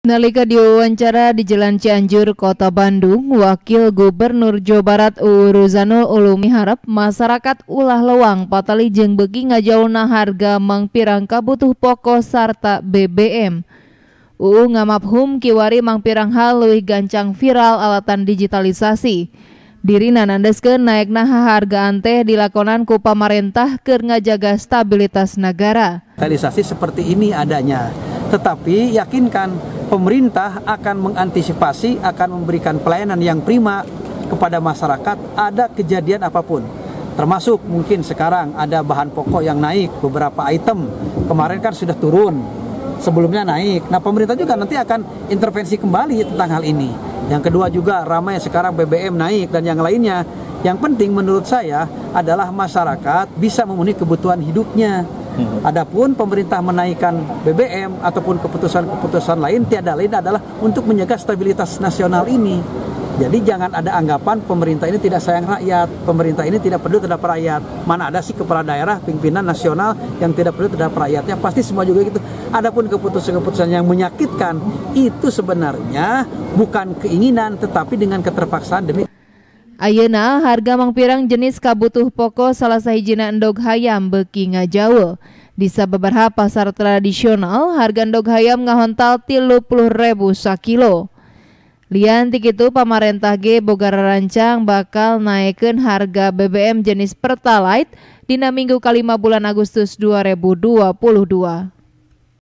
Nalika diwawancara di Jalan Cianjur, Kota Bandung, Wakil Gubernur Jawa Barat Ruzanul Ulum miharap masyarakat ulah lewang patali jeung beuki ngajauna harga mangpirang kabutuh pokok sarta BBM. Ngamabhum kiwari mangpirang hal leuwih gancang viral alatan digitalisasi. Dirina nandeskeun naekna hargaan teh dilakonan ku pamarentah keur ngajaga stabilitas negara. Digitalisasi seperti ini adanya, tetapi yakinkan pemerintah akan mengantisipasi, akan memberikan pelayanan yang prima kepada masyarakat ada kejadian apapun. Termasuk mungkin sekarang ada bahan pokok yang naik, beberapa item kemarin kan sudah turun, sebelumnya naik. Nah, pemerintah juga nanti akan intervensi kembali tentang hal ini. Yang kedua juga ramai sekarang BBM naik dan yang lainnya. Yang penting menurut saya adalah masyarakat bisa memenuhi kebutuhan hidupnya. Adapun pemerintah menaikkan BBM ataupun keputusan-keputusan lain tiada lain adalah untuk menjaga stabilitas nasional ini. Jadi jangan ada anggapan pemerintah ini tidak sayang rakyat, pemerintah ini tidak peduli terhadap rakyat. Mana ada sih kepala daerah, pimpinan nasional yang tidak peduli terhadap rakyatnya, pasti semua juga gitu. Adapun keputusan-keputusan yang menyakitkan itu sebenarnya bukan keinginan tetapi dengan keterpaksaan demi. Ayeuna harga mangpirang jenis kabutuh pokok salah sahijina endog hayam beuki ngajaul. Di sababaraha pasar tradisional harga endog hayam ngahontal 30.000 sakilo. Lian ti kitu pamarentah ge boga rancang bakal naikeun harga BBM jenis Pertalite dina minggu kalima bulan Agustus 2022.